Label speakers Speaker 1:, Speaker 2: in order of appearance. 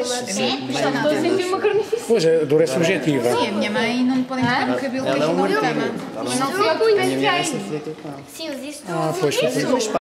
Speaker 1: Sim, estou a sentir uma carnificina.
Speaker 2: Pois, a dor é subjetiva.
Speaker 1: Sim, a minha mãe não lhe podem tocar no cabelo
Speaker 3: Ela é
Speaker 1: na
Speaker 3: uma
Speaker 1: cama.
Speaker 3: cama.
Speaker 1: Mas não fui eu que
Speaker 3: A minha mãe
Speaker 1: pensei.
Speaker 3: sempre foi com ela.
Speaker 4: Sim, mas isso
Speaker 2: Ah, pois,